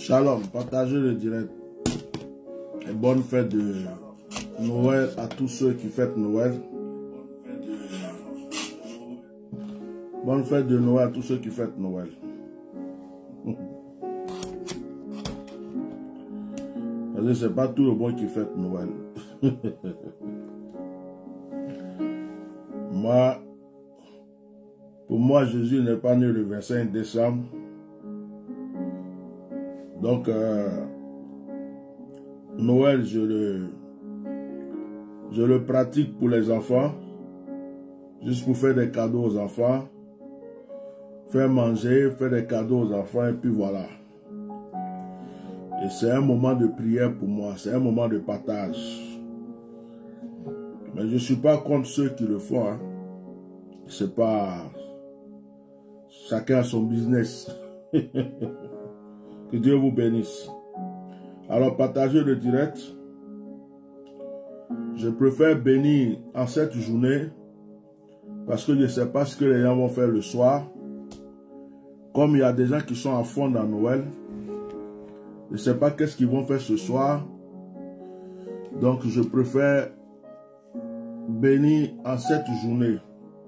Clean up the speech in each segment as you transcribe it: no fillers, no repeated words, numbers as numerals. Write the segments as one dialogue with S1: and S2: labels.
S1: Shalom, partagez le direct. Et bonne fête de Noël à tous ceux qui fêtent Noël. Bonne fête de Noël à tous ceux qui fêtent Noël. Parce que c'est pas tout le monde qui fête Noël. Pour moi, Jésus n'est pas né le 25 décembre. Donc, Noël, je le pratique pour les enfants, juste pour faire des cadeaux aux enfants, faire manger, faire des cadeaux aux enfants, et puis voilà. Et c'est un moment de prière pour moi, c'est un moment de partage. Mais je ne suis pas contre ceux qui le font. Hein. C'est pas... Chacun a son business. Que Dieu vous bénisse. Alors, partagez le direct. Je préfère bénir en cette journée parce que je ne sais pas ce que les gens vont faire le soir. Comme il y a des gens qui sont à fond dans Noël, je ne sais pas qu'est-ce qu'ils vont faire ce soir. Donc, je préfère bénir en cette journée.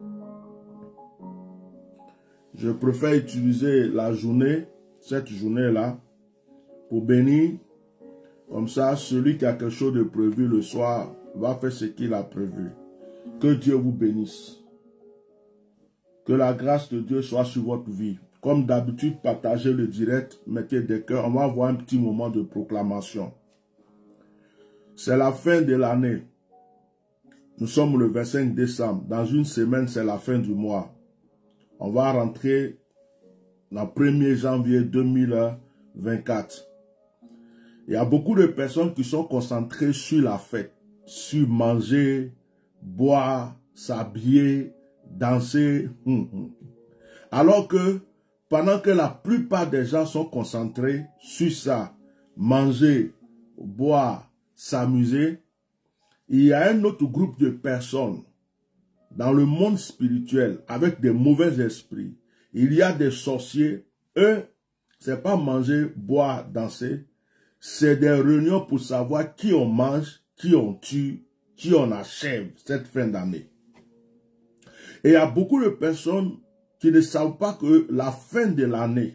S1: Je préfère utiliser la journée, cette journée-là, pour bénir. Comme ça, celui qui a quelque chose de prévu le soir va faire ce qu'il a prévu. Que Dieu vous bénisse. Que la grâce de Dieu soit sur votre vie. Comme d'habitude, partagez le direct, mettez des cœurs. On va avoir un petit moment de proclamation. C'est la fin de l'année. Nous sommes le 25 décembre. Dans une semaine, c'est la fin du mois. On va rentrer dans le 1er janvier 2024. Il y a beaucoup de personnes qui sont concentrées sur la fête, sur manger, boire, s'habiller, danser. Alors que pendant que la plupart des gens sont concentrés sur ça, manger, boire, s'amuser, il y a un autre groupe de personnes dans le monde spirituel avec des mauvais esprits. Il y a des sorciers. Eux, c'est pas manger, boire, danser. C'est des réunions pour savoir qui on mange, qui on tue, qui on achève cette fin d'année. Et il y a beaucoup de personnes qui ne savent pas que la fin de l'année,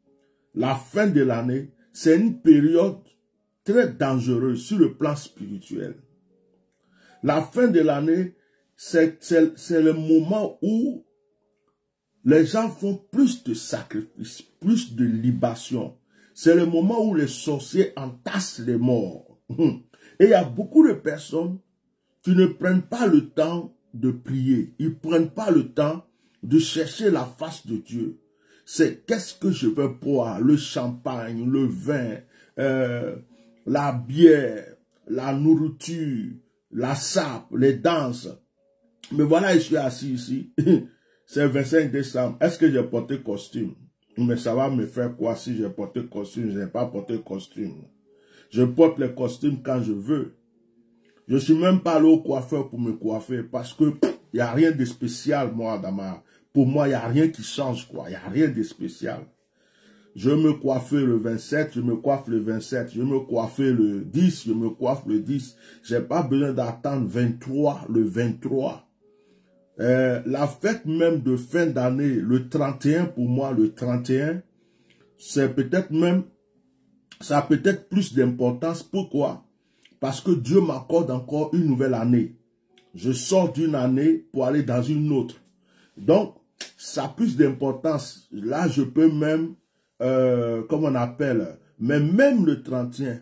S1: c'est une période très dangereuse sur le plan spirituel. La fin de l'année, c'est le moment où les gens font plus de sacrifices, plus de libations. C'est le moment où les sorciers entassent les morts. Et il y a beaucoup de personnes qui ne prennent pas le temps de prier. Ils ne prennent pas le temps de chercher la face de Dieu. C'est qu'est-ce que je veux boire? Le champagne, le vin, la bière, la nourriture, la sape, les danses. Mais voilà, je suis assis ici. C'est le 25 décembre. Est-ce que j'ai porté costume? Mais ça va me faire quoi si j'ai porté costume? Je n'ai pas porté costume. Je porte les costumes quand je veux. Je ne suis même pas allé au coiffeur pour me coiffer parce que il n'y a rien de spécial, moi, pour moi, il n'y a rien qui change, quoi. Il n'y a rien de spécial. Je me coiffe le 27, je me coiffe le 27, je me coiffe le 10, je me coiffe le 10. Je n'ai pas besoin d'attendre le 23. La fête même de fin d'année, le 31, pour moi, le 31, c'est peut-être même, ça a peut-être plus d'importance. Pourquoi? Parce que Dieu m'accorde encore une nouvelle année. Je sors d'une année pour aller dans une autre. Donc, ça a plus d'importance. Là, je peux même, comment on appelle, mais même le 31,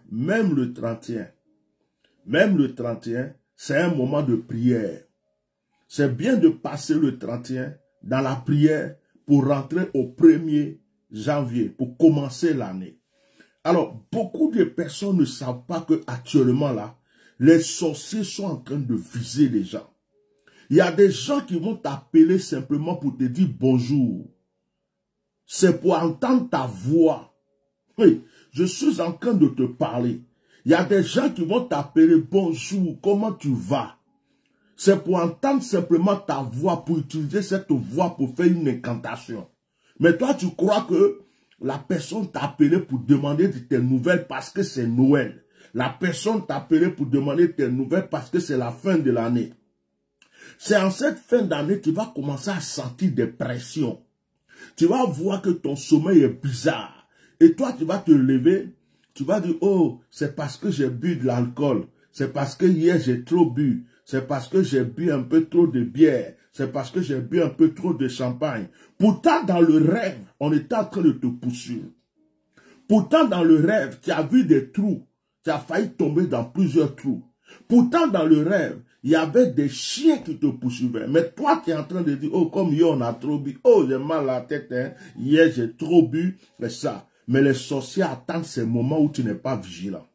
S1: c'est un moment de prière. C'est bien de passer le 31 dans la prière pour rentrer au 1er janvier, pour commencer l'année. Alors, beaucoup de personnes ne savent pas que actuellement là, les sorciers sont en train de viser les gens. Il y a des gens qui vont t'appeler simplement pour te dire bonjour. C'est pour entendre ta voix. Oui, je suis en train de te parler. Il y a des gens qui vont t'appeler bonjour, comment tu vas? C'est pour entendre simplement ta voix, pour utiliser cette voix pour faire une incantation. Mais toi, tu crois que La personne t'a appelé pour demander de tes nouvelles parce que c'est Noël. La personne t'a appelé pour demander tes nouvelles parce que c'est la fin de l'année. C'est en cette fin d'année que tu vas commencer à sentir des pressions. Tu vas voir que ton sommeil est bizarre. Et toi, tu vas te lever, tu vas dire, oh, c'est parce que j'ai bu de l'alcool. C'est parce que hier, j'ai trop bu. C'est parce que j'ai bu un peu trop de bière. C'est parce que j'ai bu un peu trop de champagne. Pourtant, dans le rêve, on était en train de te poursuivre. Pourtant, dans le rêve, tu as vu des trous. Tu as failli tomber dans plusieurs trous. Pourtant, dans le rêve, il y avait des chiens qui te poursuivaient. Mais toi, tu es en train de dire, oh, comme hier, on a trop bu. Oh, j'ai mal à la tête. Hein. Hier, j'ai trop bu. Mais ça. Mais les sorciers attendent ces moments où tu n'es pas vigilant.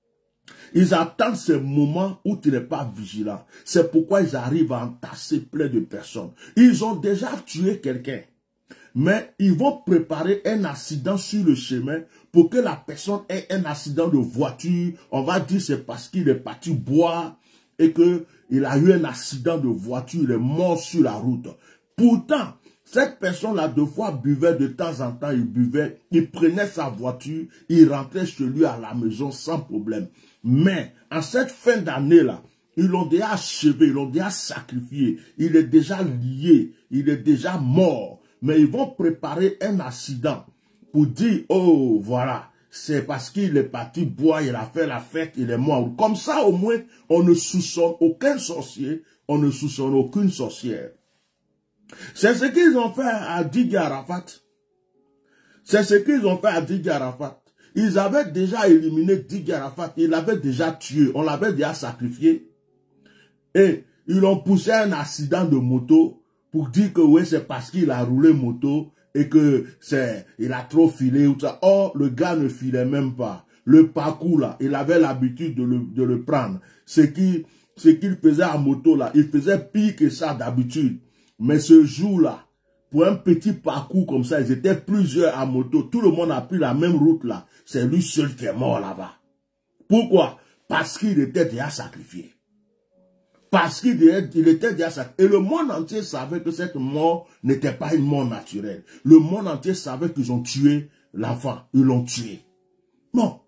S1: Ils attendent ces moments où tu n'es pas vigilant. C'est pourquoi ils arrivent à entasser plein de personnes. Ils ont déjà tué quelqu'un. Mais ils vont préparer un accident sur le chemin pour que la personne ait un accident de voiture. On va dire c'est parce qu'il est parti boire et qu'il a eu un accident de voiture, il est mort sur la route. Pourtant, cette personne-là, deux fois, buvait de temps en temps, il buvait, il prenait sa voiture, il rentrait chez lui à la maison sans problème. Mais, en cette fin d'année-là, ils l'ont déjà achevé, ils l'ont déjà sacrifié, il est déjà lié, il est déjà mort. Mais ils vont préparer un accident pour dire, oh, voilà, c'est parce qu'il est parti boire, il a fait la fête, il est mort. Comme ça, au moins, on ne soupçonne aucun sorcier, on ne soupçonne aucune sorcière. C'est ce qu'ils ont fait à Didier Arafat. C'est ce qu'ils ont fait à Didier Arafat. Ils avaient déjà éliminé Didier Arafat, ils l'avaient déjà tué, on l'avait déjà sacrifié. Et ils l'ont poussé à un accident de moto pour dire que oui, c'est parce qu'il a roulé moto et que il a trop filé ou ça. Or, le gars ne filait même pas. Le parcours là, il avait l'habitude de le prendre. Ce qu'il faisait à moto là, il faisait pire que ça d'habitude. Mais ce jour-là, pour un petit parcours comme ça, ils étaient plusieurs à moto. Tout le monde a pris la même route là. C'est lui seul qui est mort là-bas. Pourquoi? Parce qu'il était déjà sacrifié. Parce qu'il était déjà sacrifié. Et le monde entier savait que cette mort n'était pas une mort naturelle. Le monde entier savait qu'ils ont tué l'enfant. Ils l'ont tué. Non.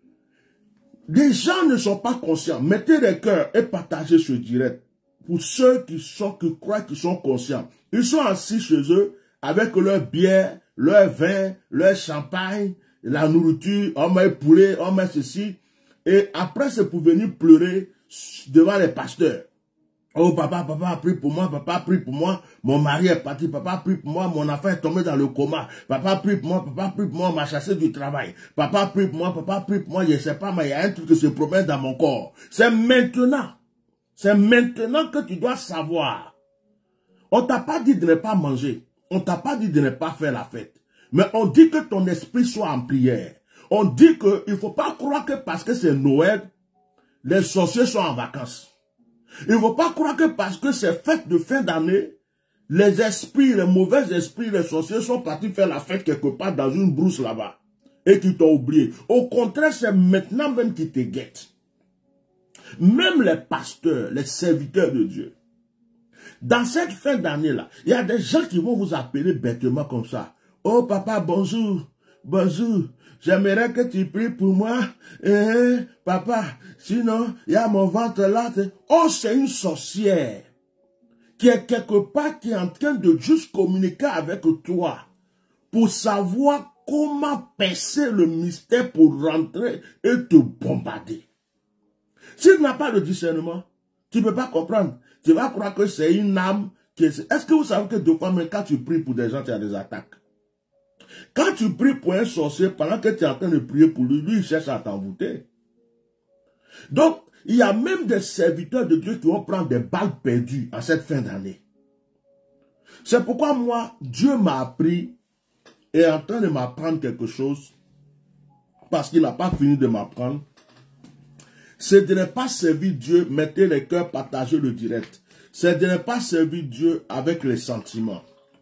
S1: Les gens ne sont pas conscients. Mettez les cœurs et partagez ce direct. Pour ceux qui croient qu'ils sont conscients. Ils sont assis chez eux avec leur bière, leur vin, leur champagne, la nourriture, on met poulet, on met ceci. Et après, c'est pour venir pleurer devant les pasteurs. Oh, papa a pris pour moi, papa a pris pour moi, mon mari est parti, papa a pris pour moi, mon enfant est tombé dans le coma, papa a pris pour moi, on m'a chassé du travail, papa a pris pour moi, je ne sais pas, mais il y a un truc qui se promène dans mon corps. C'est maintenant que tu dois savoir. On t'a pas dit de ne pas manger, on t'a pas dit de ne pas faire la fête, mais on dit que ton esprit soit en prière. On dit qu'il ne faut pas croire que parce que c'est Noël, les sorciers sont en vacances. Il ne faut pas croire que parce que c'est fête de fin d'année, les esprits, les mauvais esprits, les sorciers sont partis faire la fête quelque part dans une brousse là-bas et qui t'ont oublié. Au contraire, c'est maintenant même qu'ils te guettent. Même les pasteurs, les serviteurs de Dieu. Dans cette fin d'année-là, il y a des gens qui vont vous appeler bêtement comme ça. Oh papa, bonjour, bonjour. J'aimerais que tu pries pour moi. Papa, sinon, il y a mon ventre là. Oh, c'est une sorcière qui est quelque part, qui est en train de juste communiquer avec toi pour savoir comment percer le mystère pour rentrer et te bombarder. Si tu n'as pas de discernement, tu ne peux pas comprendre. Tu vas croire que c'est une âme qui est... Est-ce que vous savez que deux fois, même quand tu pries pour des gens, tu as des attaques? Quand tu pries pour un sorcier, pendant que tu es en train de prier pour lui, lui, il cherche à t'envoûter. Donc, il y a même des serviteurs de Dieu qui vont prendre des balles perdues en cette fin d'année. C'est pourquoi moi, Dieu m'a appris et est en train de m'apprendre quelque chose, parce qu'il n'a pas fini de m'apprendre. C'est de ne pas servir Dieu, mettez les cœurs, partagez le direct. C'est de ne pas servir Dieu avec les sentiments.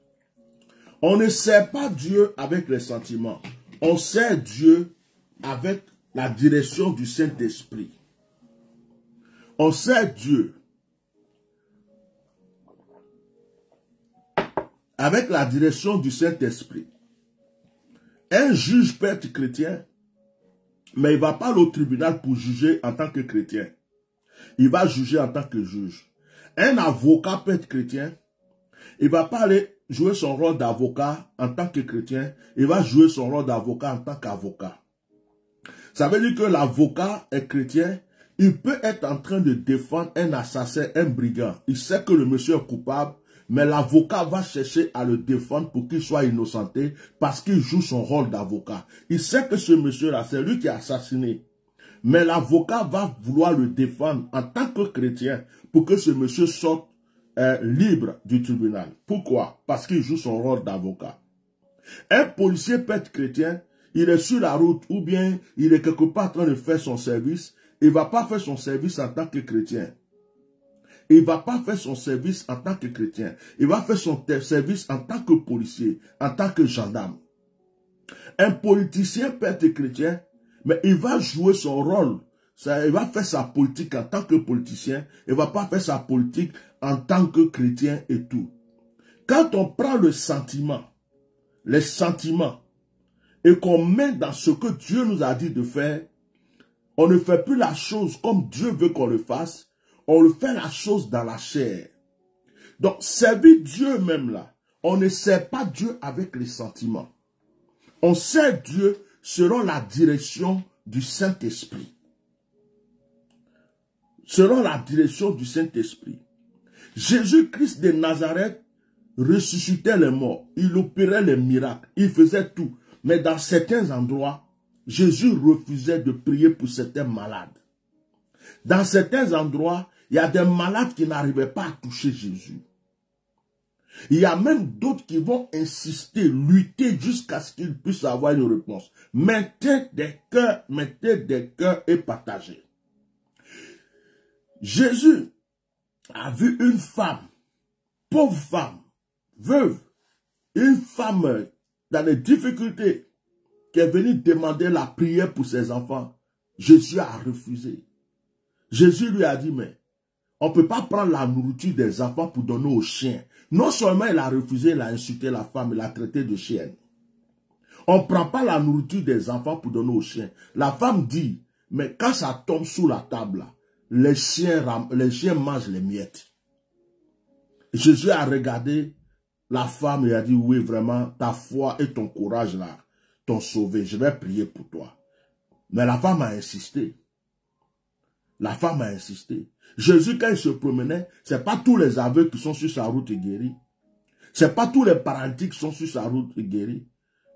S1: On ne sert pas Dieu avec les sentiments. On sert Dieu avec la direction du Saint-Esprit. On sert Dieu avec la direction du Saint-Esprit. Un juge peut être chrétien, mais il ne va pas aller au tribunal pour juger en tant que chrétien. Il va juger en tant que juge. Un avocat peut être chrétien, il ne va pas aller jouer son rôle d'avocat en tant que chrétien, il va jouer son rôle d'avocat en tant qu'avocat. Ça veut dire que l'avocat est chrétien, il peut être en train de défendre un assassin, un brigand. Il sait que le monsieur est coupable, mais l'avocat va chercher à le défendre pour qu'il soit innocenté parce qu'il joue son rôle d'avocat. Il sait que ce monsieur-là, c'est lui qui a assassiné. Mais l'avocat va vouloir le défendre en tant que chrétien pour que ce monsieur sorte libre du tribunal. Pourquoi? Parce qu'il joue son rôle d'avocat. Un policier peut être chrétien, il est sur la route ou bien il est quelque part en train de faire son service, il ne va pas faire son service en tant que chrétien. Il ne va pas faire son service en tant que chrétien. Il va faire son service en tant que policier, en tant que gendarme. Un politicien peut être chrétien, mais il va jouer son rôle. Il va faire sa politique en tant que politicien. Il ne va pas faire sa politique en tant que chrétien et tout. Quand on prend le sentiment, les sentiments, et qu'on met dans ce que Dieu nous a dit de faire, on ne fait plus la chose comme Dieu veut qu'on le fasse, on le fait la chose dans la chair. Donc, servir Dieu même là, on ne sert pas Dieu avec les sentiments. On sert Dieu selon la direction du Saint-Esprit. Selon la direction du Saint-Esprit. Jésus-Christ de Nazareth ressuscitait les morts, il opérait les miracles, il faisait tout. Mais dans certains endroits, Jésus refusait de prier pour certains malades. Dans certains endroits, il y a des malades qui n'arrivaient pas à toucher Jésus. Il y a même d'autres qui vont insister, lutter jusqu'à ce qu'ils puissent avoir une réponse. Mettez des cœurs et partagez. Jésus a vu une femme, pauvre femme, veuve, une femme dans les difficultés, qui est venue demander la prière pour ses enfants. Jésus a refusé. Jésus lui a dit, mais on ne peut pas prendre la nourriture des enfants pour donner aux chiens. Non seulement il a refusé, il a insulté la femme, il l'a traité de chienne. On ne prend pas la nourriture des enfants pour donner aux chiens. La femme dit, mais quand ça tombe sous la table, les chiens mangent les miettes. Jésus a regardé la femme et a dit, oui, vraiment, ta foi et ton courage là t'ont sauvé. Je vais prier pour toi. Mais la femme a insisté. La femme a insisté. Jésus, quand il se promenait, ce n'est pas tous les aveugles qui sont sur sa route guéris. Ce n'est pas tous les paralytiques qui sont sur sa route guéris.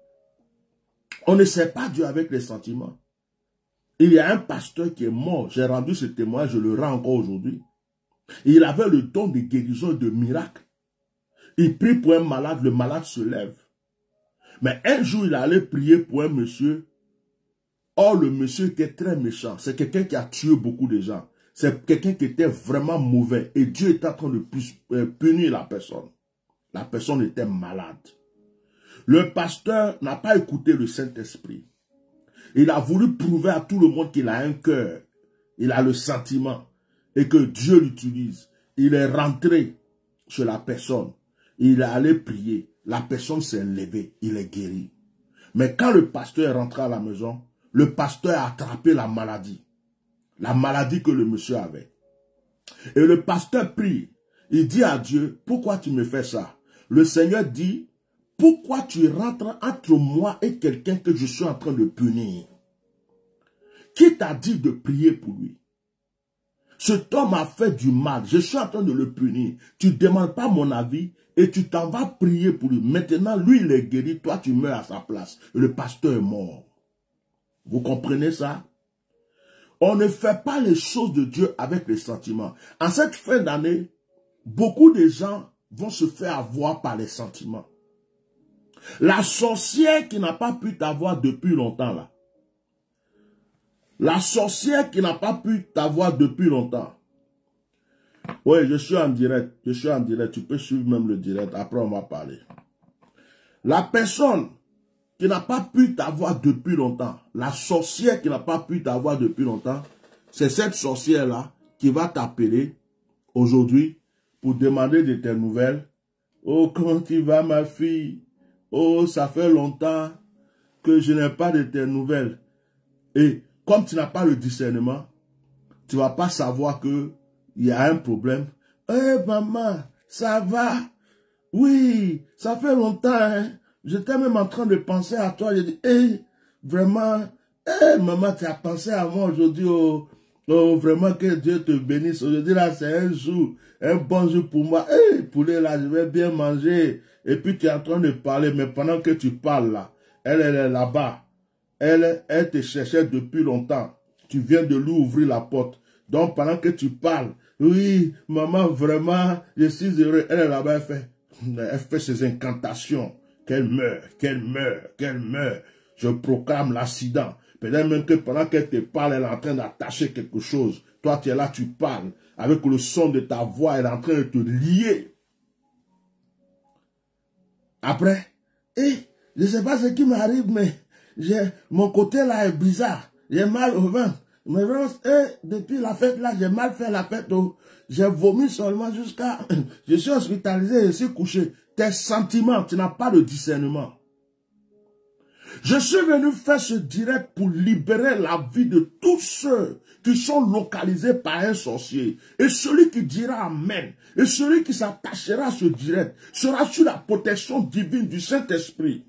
S1: On ne sait pas Dieu avec les sentiments. Il y a un pasteur qui est mort. J'ai rendu ce témoignage, je le rends encore aujourd'hui. Il avait le don de guérison et de miracle. Il prie pour un malade, le malade se lève. Mais un jour, il allait prier pour un monsieur. Or, le monsieur était très méchant. C'est quelqu'un qui a tué beaucoup de gens. C'est quelqu'un qui était vraiment mauvais. Et Dieu était en train de punir la personne. La personne était malade. Le pasteur n'a pas écouté le Saint-Esprit. Il a voulu prouver à tout le monde qu'il a un cœur. Il a le sentiment. Et que Dieu l'utilise. Il est rentré chez la personne. Il est allé prier. La personne s'est levée. Il est guéri. Mais quand le pasteur est rentré à la maison, le pasteur a attrapé la maladie. La maladie que le monsieur avait. Et le pasteur prie. Il dit à Dieu, pourquoi tu me fais ça? Le Seigneur dit, pourquoi tu rentres entre moi et quelqu'un que je suis en train de punir? Qui t'a dit de prier pour lui? Cet homme a fait du mal. Je suis en train de le punir. Tu ne demandes pas mon avis et tu t'en vas prier pour lui. Maintenant, lui, il est guéri. Toi, tu meurs à sa place. Et le pasteur est mort. Vous comprenez ça? On ne fait pas les choses de Dieu avec les sentiments. En cette fin d'année, beaucoup de gens vont se faire avoir par les sentiments. La sorcière qui n'a pas pu t'avoir depuis longtemps là. La sorcière qui n'a pas pu t'avoir depuis longtemps. Oui, je suis en direct. Je suis en direct. Tu peux suivre même le direct. Après, on va parler. La personne qui n'a pas pu t'avoir depuis longtemps, la sorcière qui n'a pas pu t'avoir depuis longtemps, c'est cette sorcière-là qui va t'appeler aujourd'hui pour demander de tes nouvelles. Oh, comment tu vas, ma fille? Oh, ça fait longtemps. que je n'ai pas de tes nouvelles. Et comme tu n'as pas le discernement, tu ne vas pas savoir qu'il y a un problème. Eh maman, ça va? Oui, ça fait longtemps. Hein? J'étais même en train de penser à toi. J'ai dit, vraiment, maman, tu as pensé à moi aujourd'hui. Oh, vraiment que Dieu te bénisse. Aujourd'hui, là, c'est un jour, un bon jour pour moi. Poulet, là, je vais bien manger. Et puis, tu es en train de parler, mais pendant que tu parles, là, elle est là-bas. Elle te cherchait depuis longtemps. Tu viens de lui ouvrir la porte. Donc, pendant que tu parles, oui, maman, vraiment, je suis heureux. Elle est là-bas, elle fait ses incantations. Qu'elle meurt, qu'elle meurt, qu'elle meurt. Je proclame l'accident. Peut-être même que pendant qu'elle te parle, elle est en train d'attacher quelque chose. Toi, tu es là, tu parles. Avec le son de ta voix, elle est en train de te lier. Après, je ne sais pas ce qui m'arrive, mais mon côté là est bizarre. J'ai mal au ventre. Mais vraiment, depuis la fête là, j'ai mal fait la fête. J'ai vomi seulement jusqu'à... Je suis hospitalisé, je suis couché. Tes sentiments, tu n'as pas de discernement. Je suis venu faire ce direct pour libérer la vie de tous ceux qui sont localisés par un sorcier. Et celui qui dira Amen, et celui qui s'attachera à ce direct, sera sous la protection divine du Saint-Esprit.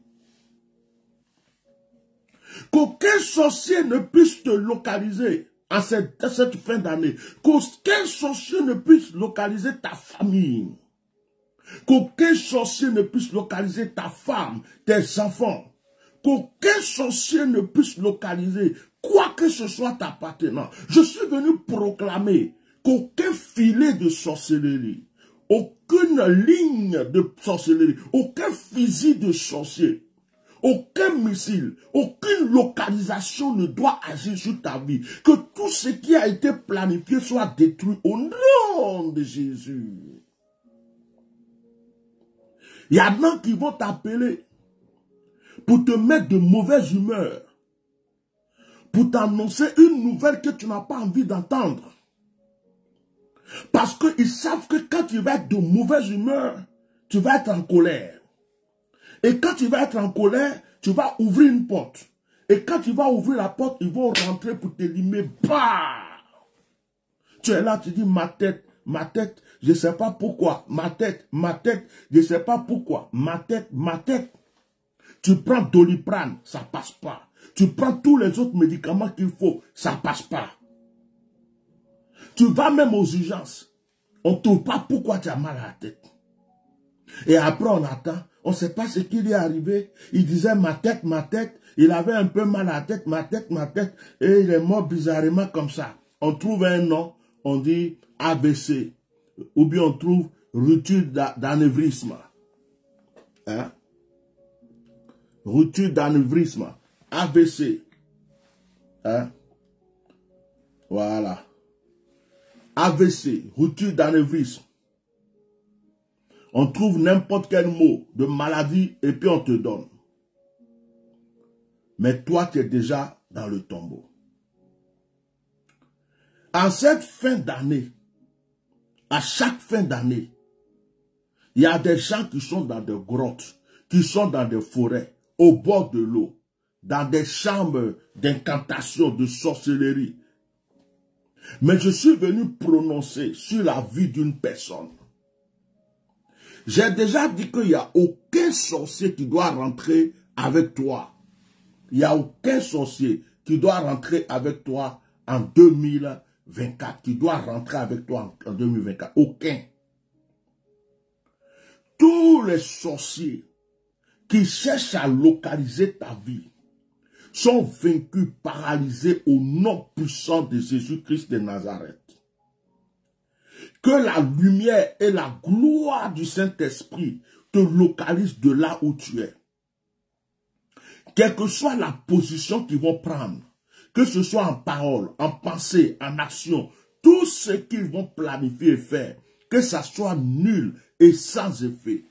S1: Qu'aucun sorcier ne puisse te localiser à cette fin d'année. Qu'aucun sorcier ne puisse localiser ta famille. Qu'aucun sorcier ne puisse localiser ta femme, tes enfants. Qu'aucun sorcier ne puisse localiser quoi que ce soit t'appartenant. Je suis venu proclamer qu'aucun filet de sorcellerie, aucune ligne de sorcellerie, aucun fusil de sorcier, aucun missile, aucune localisation ne doit agir sur ta vie. Que tout ce qui a été planifié soit détruit au nom de Jésus. Il y en a qui vont t'appeler pour te mettre de mauvaise humeur, pour t'annoncer une nouvelle que tu n'as pas envie d'entendre. Parce qu'ils savent que quand tu vas être de mauvaise humeur, tu vas être en colère. Et quand tu vas être en colère, tu vas ouvrir une porte. Et quand tu vas ouvrir la porte, ils vont rentrer pour t'éliminer. Bah! Tu es là, tu dis ma tête, je ne sais pas pourquoi. Ma tête, je ne sais pas pourquoi. Ma tête. Tu prends Doliprane, ça passe pas. Tu prends tous les autres médicaments qu'il faut, ça passe pas. Tu vas même aux urgences. On ne trouve pas pourquoi tu as mal à la tête. Et après on attend, on ne sait pas ce qui lui est arrivé. Il disait ma tête. Il avait un peu mal à la tête, ma tête. Et il est mort bizarrement comme ça. On trouve un nom, on dit AVC. Ou bien on trouve rupture d'anévrisme. Hein? Rupture d'anévrisme, AVC. Hein? Voilà. AVC, rupture d'anévrisme. On trouve n'importe quel mot de maladie et puis on te donne. Mais toi, tu es déjà dans le tombeau. En cette fin d'année, à chaque fin d'année, il y a des gens qui sont dans des grottes, qui sont dans des forêts, au bord de l'eau, dans des chambres d'incantation, de sorcellerie. Mais je suis venu prononcer sur la vie d'une personne. J'ai déjà dit qu'il n'y a aucun sorcier qui doit rentrer avec toi. Il n'y a aucun sorcier qui doit rentrer avec toi en 2024, qui doit rentrer avec toi en 2024. Aucun. Tous les sorciers qui cherchent à localiser ta vie sont vaincus, paralysés au nom puissant de Jésus-Christ de Nazareth. Que la lumière et la gloire du Saint-Esprit te localisent de là où tu es. Quelle que soit la position qu'ils vont prendre, que ce soit en parole, en pensée, en action, tout ce qu'ils vont planifier et faire, que ça soit nul et sans effet.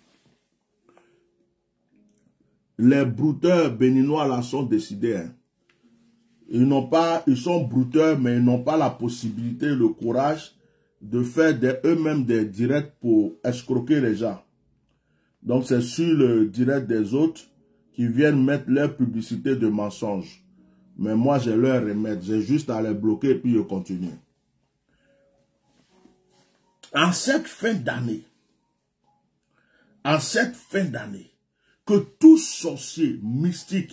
S1: Les brouteurs béninois là sont décidés. Hein. Ils sont brouteurs, mais ils n'ont pas la possibilité, le courage de faire eux-mêmes des directs pour escroquer les gens. Donc c'est sur le direct des autres qui viennent mettre leur publicité de mensonges. Mais moi, j'ai leur remède. J'ai juste à les bloquer et puis je continue. En cette fin d'année, que tout sorcier mystique,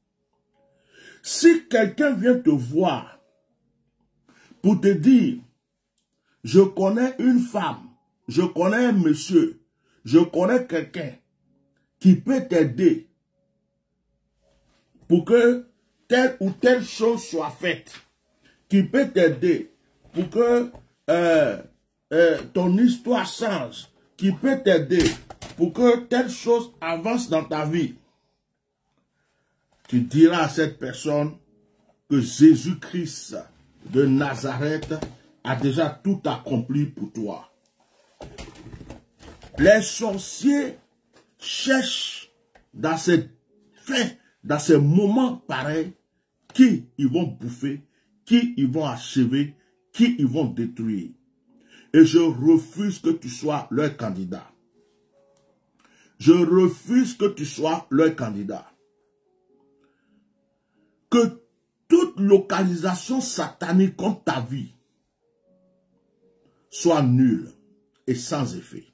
S1: si quelqu'un vient te voir pour te dire, je connais une femme, je connais un monsieur, je connais quelqu'un qui peut t'aider pour que telle ou telle chose soit faite, qui peut t'aider pour que ton histoire change, qui peut t'aider pour que telle chose avance dans ta vie, tu diras à cette personne que Jésus-Christ de Nazareth a déjà tout accompli pour toi. Les sorciers cherchent dans ces faits, dans ces moments pareils, qui ils vont bouffer, qui ils vont achever, qui ils vont détruire. Et je refuse que tu sois leur candidat. Je refuse que tu sois leur candidat. Que toute localisation satanique contre ta vie soit nulle et sans effet.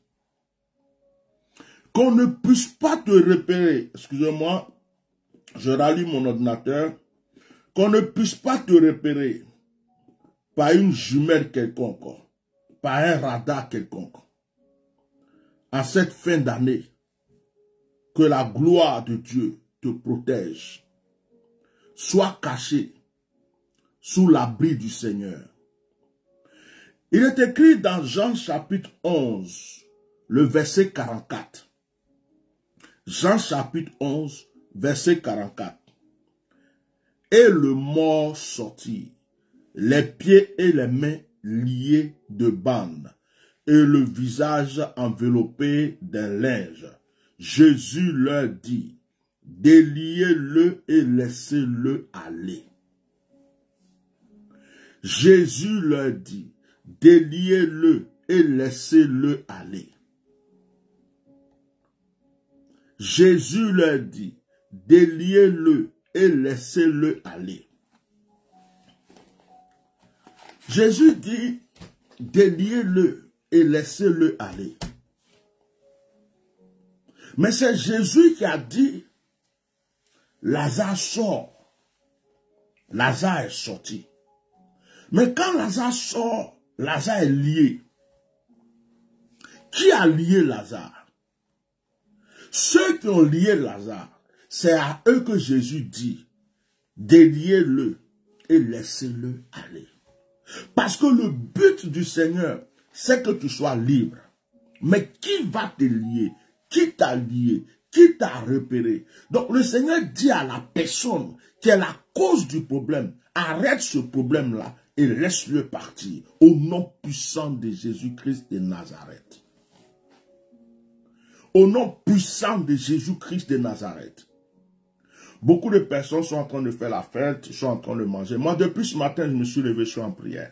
S1: Qu'on ne puisse pas te repérer, excusez-moi, je rallume mon ordinateur, qu'on ne puisse pas te repérer par une jumelle quelconque, par un radar quelconque. En cette fin d'année, que la gloire de Dieu te protège. Sois caché sous l'abri du Seigneur. Il est écrit dans Jean chapitre 11, le verset 44. Jean chapitre 11, verset 44. Et le mort sortit, les pieds et les mains liés de bandes, et le visage enveloppé d'un linge. Jésus leur dit, déliez-le et laissez-le aller. Jésus leur dit, déliez-le et laissez-le aller. Jésus leur dit, déliez-le et laissez-le aller. Jésus dit, déliez-le et laissez-le aller. Mais c'est Jésus qui a dit, Lazare sort. Lazare est sorti. Mais quand Lazare sort, Lazare est lié. Qui a lié Lazare? Ceux qui ont lié Lazare, c'est à eux que Jésus dit, déliez-le et laissez-le aller. Parce que le but du Seigneur, c'est que tu sois libre. Mais qui va te lier? Qui t'a lié? Qui t'a repéré? Donc le Seigneur dit à la personne qui est la cause du problème, arrête ce problème-là et laisse-le partir au nom puissant de Jésus-Christ de Nazareth. Au nom puissant de Jésus-Christ de Nazareth. Beaucoup de personnes sont en train de faire la fête, sont en train de manger. Moi, depuis ce matin, je me suis levé, je suis en prière.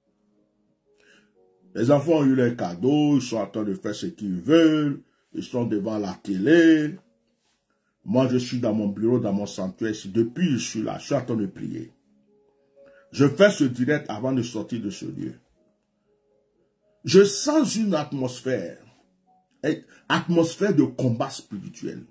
S1: Les enfants ont eu leurs cadeaux, ils sont en train de faire ce qu'ils veulent, ils sont devant la télé. Moi, je suis dans mon bureau, dans mon sanctuaire. Depuis, je suis là, je suis en train de prier. Je fais ce direct avant de sortir de ce lieu. Je sens une atmosphère de combat spirituel.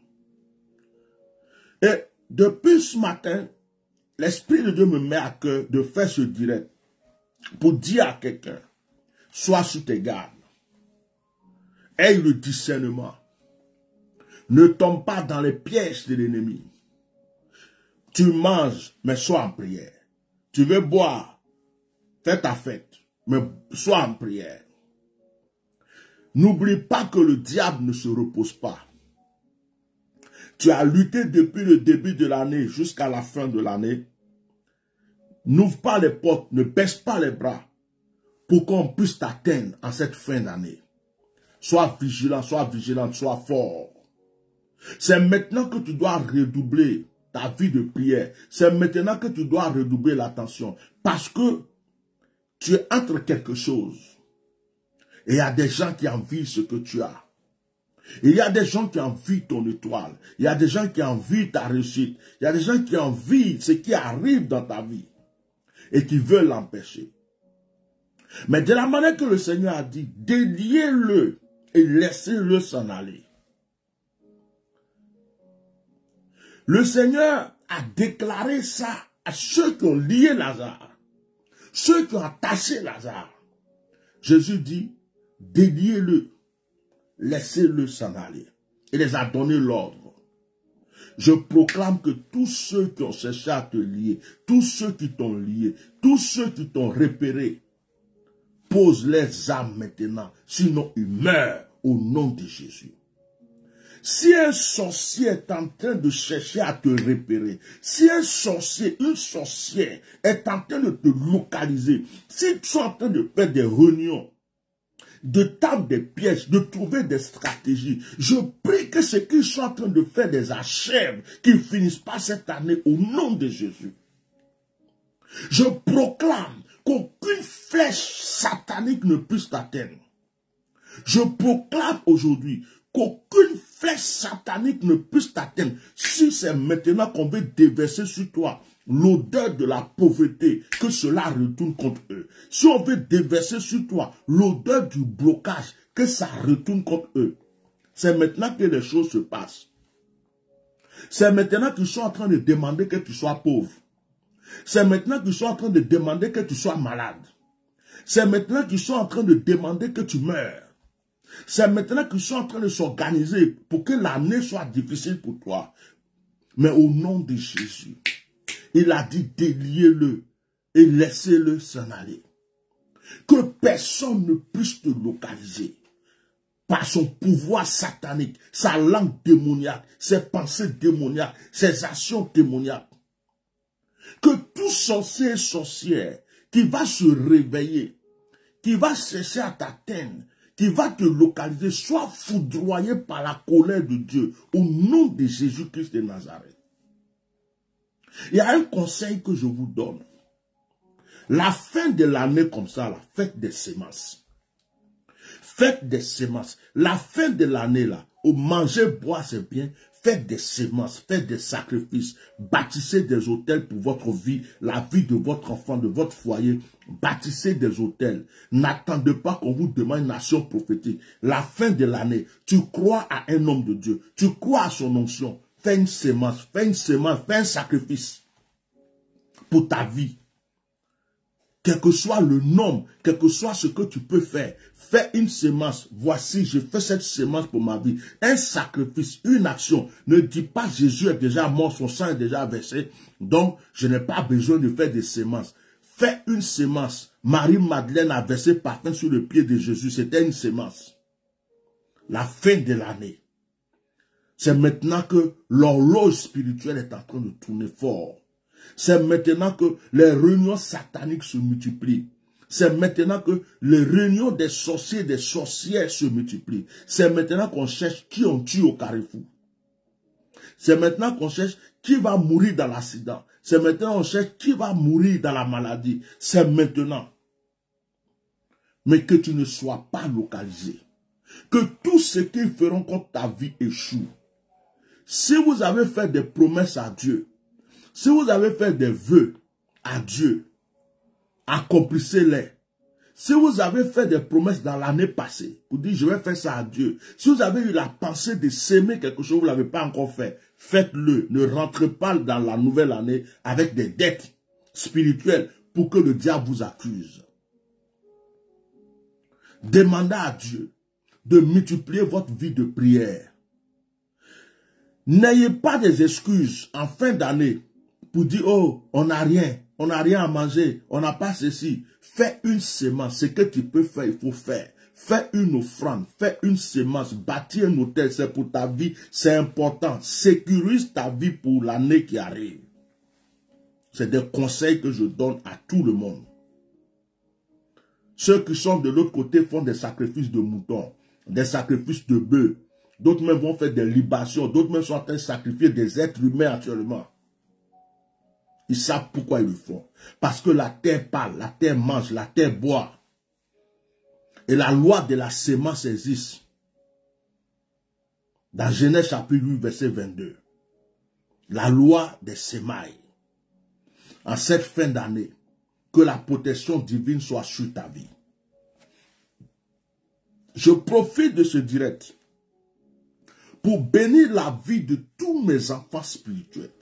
S1: Et depuis ce matin, l'Esprit de Dieu me met à cœur de faire ce direct pour dire à quelqu'un, sois sous tes gardes. Aie le discernement. Ne tombe pas dans les pièges de l'ennemi. Tu manges, mais sois en prière. Tu veux boire, fais ta fête, mais sois en prière. N'oublie pas que le diable ne se repose pas. Tu as lutté depuis le début de l'année jusqu'à la fin de l'année. N'ouvre pas les portes, ne baisse pas les bras pour qu'on puisse t'atteindre en cette fin d'année. Sois vigilant, sois vigilante, sois fort. C'est maintenant que tu dois redoubler ta vie de prière. C'est maintenant que tu dois redoubler l'attention. Parce que tu es entre quelque chose. Et il y a des gens qui envient ce que tu as. Il y a des gens qui envient ton étoile. Il y a des gens qui envient ta réussite. Il y a des gens qui envient ce qui arrive dans ta vie et qui veulent l'empêcher. Mais de la manière que le Seigneur a dit, déliez-le et laissez-le s'en aller. Le Seigneur a déclaré ça à ceux qui ont lié Lazare, ceux qui ont attaché Lazare. Jésus dit, déliez-le, laissez-le s'en aller. Il les a donné l'ordre. Je proclame que tous ceux qui ont cherché à te lier, tous ceux qui t'ont lié, tous ceux qui t'ont repéré, posent les armes maintenant, sinon ils meurent au nom de Jésus. Si un sorcier est en train de chercher à te repérer, si un sorcier, une sorcière est en train de te localiser, s'ils sont en train de faire des réunions, de table des pièges, de trouver des stratégies, je prie que ce qu'ils sont en train de faire des achèves, qu'ils finissent pas cette année au nom de Jésus. Je proclame qu'aucune flèche satanique ne puisse t'atteindre. Je proclame aujourd'hui qu'aucune flèche satanique ne puisse t'atteindre. Si c'est maintenant qu'on veut déverser sur toi l'odeur de la pauvreté, que cela retourne contre eux. Si on veut déverser sur toi l'odeur du blocage, que ça retourne contre eux. C'est maintenant que les choses se passent. C'est maintenant qu'ils sont en train de demander que tu sois pauvre. C'est maintenant qu'ils sont en train de demander que tu sois malade. C'est maintenant qu'ils sont en train de demander que tu meurs. C'est maintenant qu'ils sont en train de s'organiser pour que l'année soit difficile pour toi. Mais au nom de Jésus, il a dit déliez-le et laissez-le s'en aller. Que personne ne puisse te localiser par son pouvoir satanique, sa langue démoniaque, ses pensées démoniaques, ses actions démoniaques. Que tout sorcier et sorcière qui va se réveiller, qui va chercher à t'atteindre, qui va te localiser, soit foudroyé par la colère de Dieu, au nom de Jésus-Christ de Nazareth. Il y a un conseil que je vous donne. La fin de l'année comme ça, là, faites des semences. Faites des semences. La fin de l'année, là, au manger, boire, c'est bien. Faites des semences, faites des sacrifices, bâtissez des hôtels pour votre vie, la vie de votre enfant, de votre foyer. Bâtissez des hôtels. N'attendez pas qu'on vous demande une action prophétique. La fin de l'année, tu crois à un homme de Dieu, tu crois à son onction. Fais une semence, fais un sacrifice pour ta vie. Quel que soit le nombre, quel que soit ce que tu peux faire, fais une semence. Voici, je fais cette semence pour ma vie. Un sacrifice, une action. Ne dis pas Jésus est déjà mort, son sang est déjà versé. Donc, je n'ai pas besoin de faire des semences. Fais une semence. Marie-Madeleine a versé parfum sur le pied de Jésus. C'était une semence. La fin de l'année. C'est maintenant que l'horloge spirituelle est en train de tourner fort. C'est maintenant que les réunions sataniques se multiplient. C'est maintenant que les réunions des sorciers et des sorcières se multiplient. C'est maintenant qu'on cherche qui on tue au carrefour. C'est maintenant qu'on cherche qui va mourir dans l'accident. C'est maintenant qu'on cherche qui va mourir dans la maladie. C'est maintenant. Mais que tu ne sois pas localisé. Que tout ce qu'ils feront contre ta vie échoue. Si vous avez fait des promesses à Dieu, si vous avez fait des vœux à Dieu, accomplissez-les. Si vous avez fait des promesses dans l'année passée, vous dites je vais faire ça à Dieu. Si vous avez eu la pensée de s'aimer quelque chose, vous ne l'avez pas encore fait, faites-le. Ne rentrez pas dans la nouvelle année avec des dettes spirituelles pour que le diable vous accuse. Demandez à Dieu de multiplier votre vie de prière. N'ayez pas des excuses en fin d'année pour dire, oh, on n'a rien à manger, on n'a pas ceci. Fais une semence, ce que tu peux faire, il faut faire. Fais une offrande, fais une semence, bâtis un hôtel, c'est pour ta vie, c'est important. Sécurise ta vie pour l'année qui arrive. C'est des conseils que je donne à tout le monde. Ceux qui sont de l'autre côté font des sacrifices de moutons, des sacrifices de bœufs. D'autres même vont faire des libations, d'autres même sont en train de sacrifier des êtres humains actuellement. Ils savent pourquoi ils le font. Parce que la terre parle, la terre mange, la terre boit. Et la loi de la sémence existe. Dans Genèse chapitre 8, verset 22. La loi des semailles. En cette fin d'année, que la protection divine soit sur ta vie. Je profite de ce direct pour bénir la vie de tous mes enfants spirituels.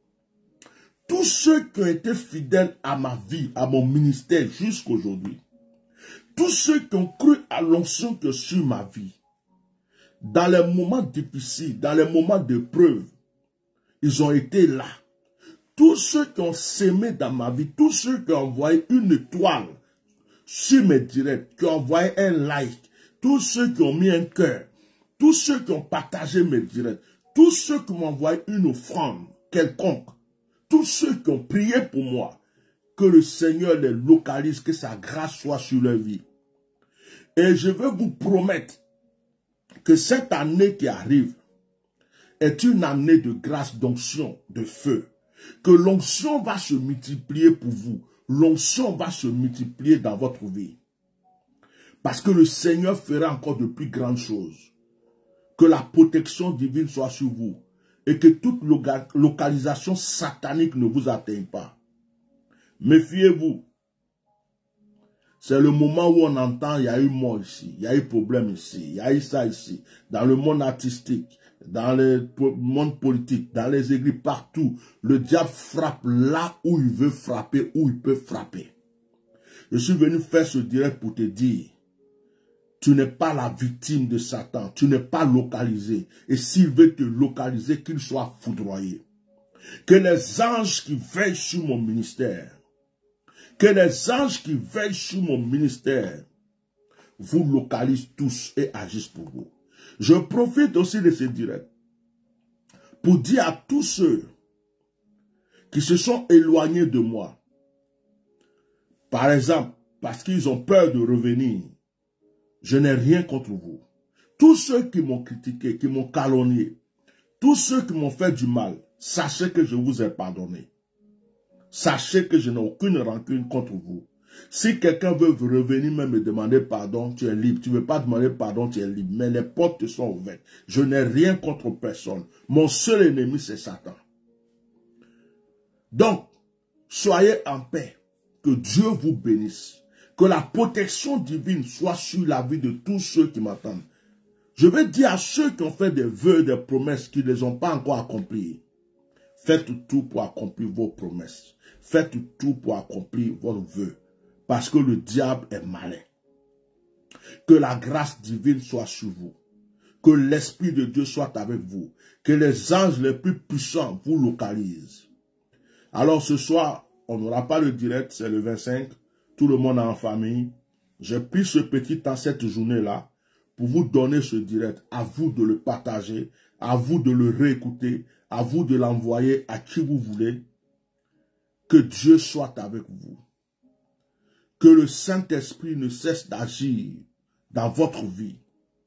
S1: Tous ceux qui ont été fidèles à ma vie, à mon ministère jusqu'aujourd'hui. Tous ceux qui ont cru à l'onction que sur ma vie. Dans les moments difficiles, dans les moments d'épreuve, ils ont été là. Tous ceux qui ont sémé dans ma vie, tous ceux qui ont envoyé une étoile sur mes directs, qui ont envoyé un like, tous ceux qui ont mis un cœur, tous ceux qui ont partagé mes directs, tous ceux qui m'ont envoyé une offrande quelconque, tous ceux qui ont prié pour moi, que le Seigneur les localise, que sa grâce soit sur leur vie. Et je veux vous promettre que cette année qui arrive est une année de grâce, d'onction, de feu. Que l'onction va se multiplier pour vous. L'onction va se multiplier dans votre vie. Parce que le Seigneur fera encore de plus grandes choses. Que la protection divine soit sur vous. Et que toute localisation satanique ne vous atteigne pas. Méfiez-vous. C'est le moment où on entend, il y a eu mort ici, il y a eu problème ici, il y a eu ça ici. Dans le monde artistique, dans le monde politique, dans les églises, partout. Le diable frappe là où il veut frapper, où il peut frapper. Je suis venu faire ce direct pour te dire, tu n'es pas la victime de Satan, tu n'es pas localisé. Et s'il veut te localiser, qu'il soit foudroyé. Que les anges qui veillent sur mon ministère, que les anges qui veillent sur mon ministère vous localisent tous et agissent pour vous. Je profite aussi de ce direct pour dire à tous ceux qui se sont éloignés de moi, par exemple, parce qu'ils ont peur de revenir, je n'ai rien contre vous. Tous ceux qui m'ont critiqué, qui m'ont calomnié, tous ceux qui m'ont fait du mal, sachez que je vous ai pardonné. Sachez que je n'ai aucune rancune contre vous. Si quelqu'un veut revenir même me demander pardon, tu es libre. Tu ne veux pas demander pardon, tu es libre. Mais les portes te sont ouvertes. Je n'ai rien contre personne. Mon seul ennemi, c'est Satan. Donc, soyez en paix. Que Dieu vous bénisse. Que la protection divine soit sur la vie de tous ceux qui m'entendent. Je vais dire à ceux qui ont fait des vœux, des promesses, qui ne les ont pas encore accomplies. Faites tout pour accomplir vos promesses. Faites tout pour accomplir vos vœux. Parce que le diable est malin. Que la grâce divine soit sur vous. Que l'Esprit de Dieu soit avec vous. Que les anges les plus puissants vous localisent. Alors ce soir, on n'aura pas le direct, c'est le 25. Tout le monde est en famille. J'ai pris ce petit temps cette journée-là pour vous donner ce direct. À vous de le partager. À vous de le réécouter. À vous de l'envoyer à qui vous voulez. Que Dieu soit avec vous. Que le Saint-Esprit ne cesse d'agir dans votre vie.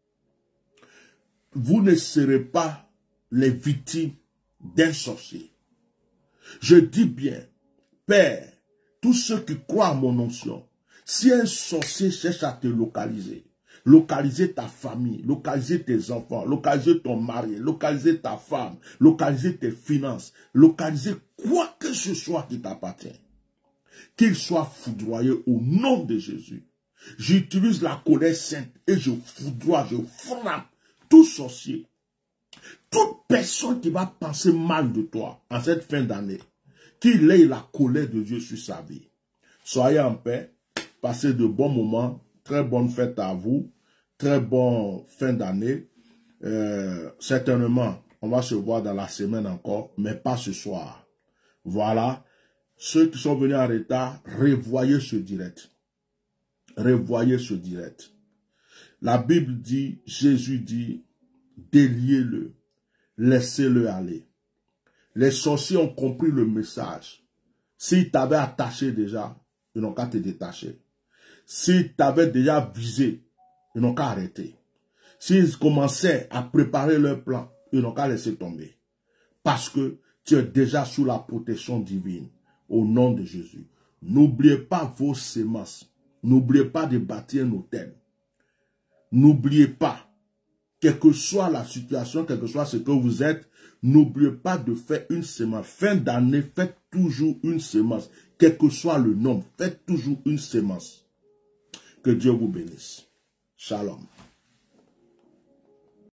S1: Vous ne serez pas les victimes d'un sorcier. Je dis bien, Père, tous ceux qui croient à mon onction, si un sorcier cherche à te localiser, localiser ta famille, localiser tes enfants, localiser ton mari, localiser ta femme, localiser tes finances, localiser quoi que ce soit qui t'appartient. Qu'il soit foudroyé au nom de Jésus. J'utilise la colère sainte et je foudroie, je frappe tout sorcier, toute personne qui va penser mal de toi en cette fin d'année, qu'il ait la colère de Dieu sur sa vie. Soyez en paix, passez de bons moments, très bonne fête à vous, très bonne fin d'année. Certainement, on va se voir dans la semaine encore, mais pas ce soir. Voilà. Ceux qui sont venus en retard, revoyez ce direct. Revoyez ce direct. La Bible dit, Jésus dit, déliez-le, laissez-le aller. Les sorciers ont compris le message. S'ils t'avaient attaché déjà, ils n'ont qu'à te détacher. S'ils t'avaient déjà visé, ils n'ont qu'à arrêter. S'ils commençaient à préparer leur plan, ils n'ont qu'à laisser tomber. Parce que tu es déjà sous la protection divine. Au nom de Jésus. N'oubliez pas vos semences. N'oubliez pas de bâtir un hôtel. N'oubliez pas quelle que soit la situation, quel que soit ce que vous êtes, n'oubliez pas de faire une semence. Fin d'année, faites toujours une semence. Quel que soit le nombre, faites toujours une semence. Que Dieu vous bénisse. Shalom.